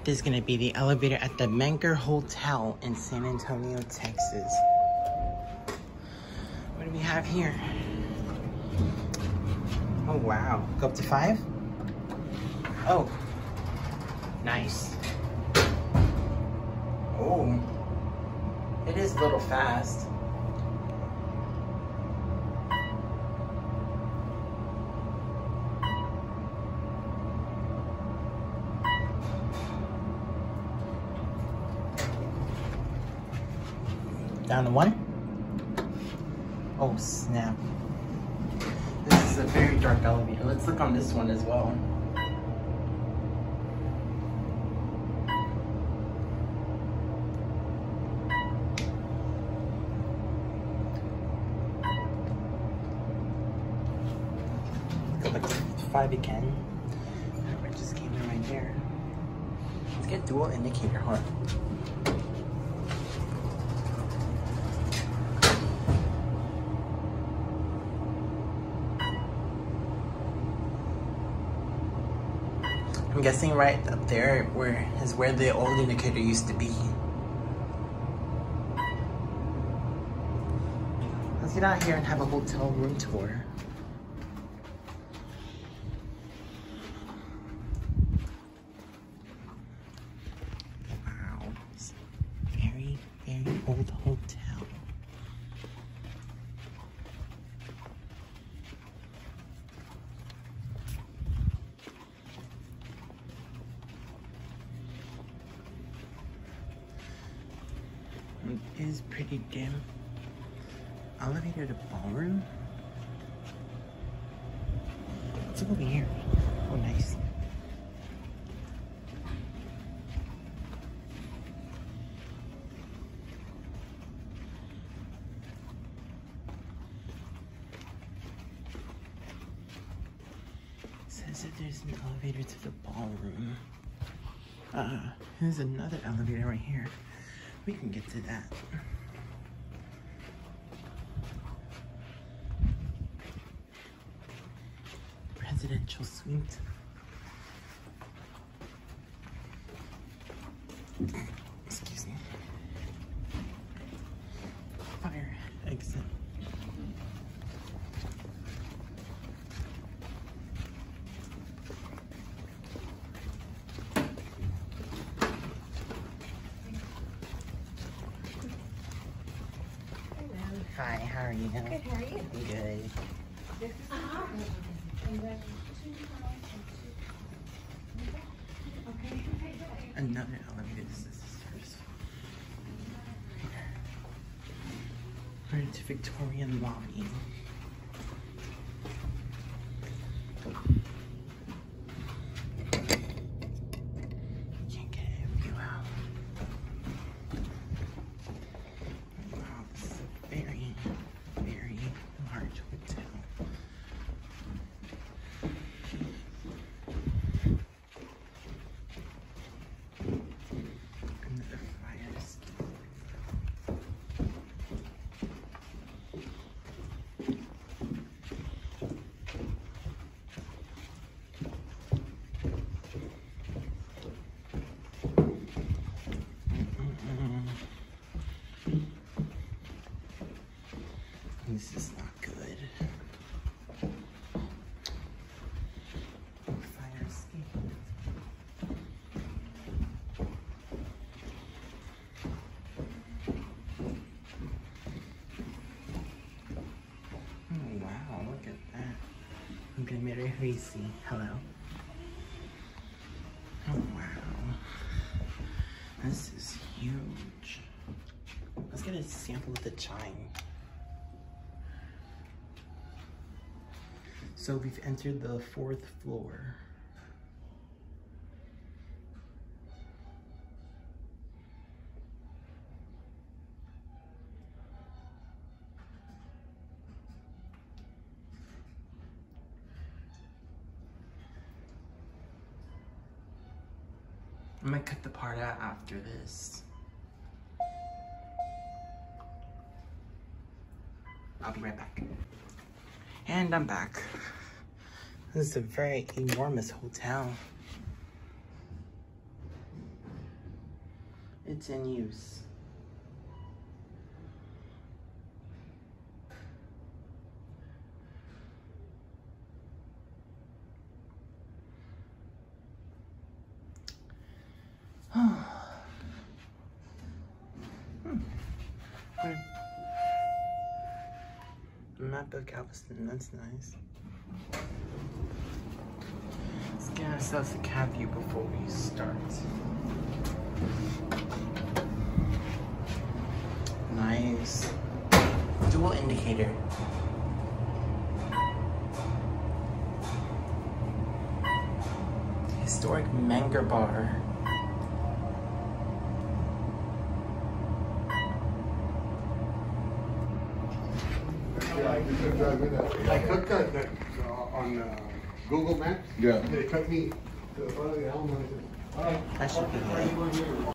This is gonna be the elevator at the Menger Hotel in San Antonio, Texas. What do we have here? Oh wow, go up to 5? Oh, nice. Oh, it is a little fast. Down to 1? Oh snap. This is a very dark elevator. Let's look on this one as well. Go back to 5 again. I just came in right there. Let's get dual indicator, hold on. I'm guessing right up there is where the old indicator used to be. Let's get out here and have a hotel room tour. Wow, it's a very, very old hotel. It is pretty dim. Elevator to ballroom. Let's look over here. Oh, nice. It says that there's an elevator to the ballroom. There's another elevator right here. We can get to that. Presidential suite. Excuse me. Fire exit. Hi, how are you? Good, how are you? Good. Another elevator. This is first. We're into Victorian lobby. Can't get a view out. Wow, this is a very, very large hotel. Another fire escape. This is not good. Fire escape. Oh wow, look at that. I'm gonna mirror who you see. Hello. Oh wow. This is huge. Let's get a sample of the chime. So we've entered the 4th floor. I'm gonna cut the part out after this. I'll be right back. And I'm back. This is a very enormous hotel. It's in use. Map of Galveston, that's nice. Let's get ourselves a cab view before we start. Nice. Dual indicator. Historic Menger bar. I took that on Google Maps. Yeah. They took me to the front of the Alamo. That should be good.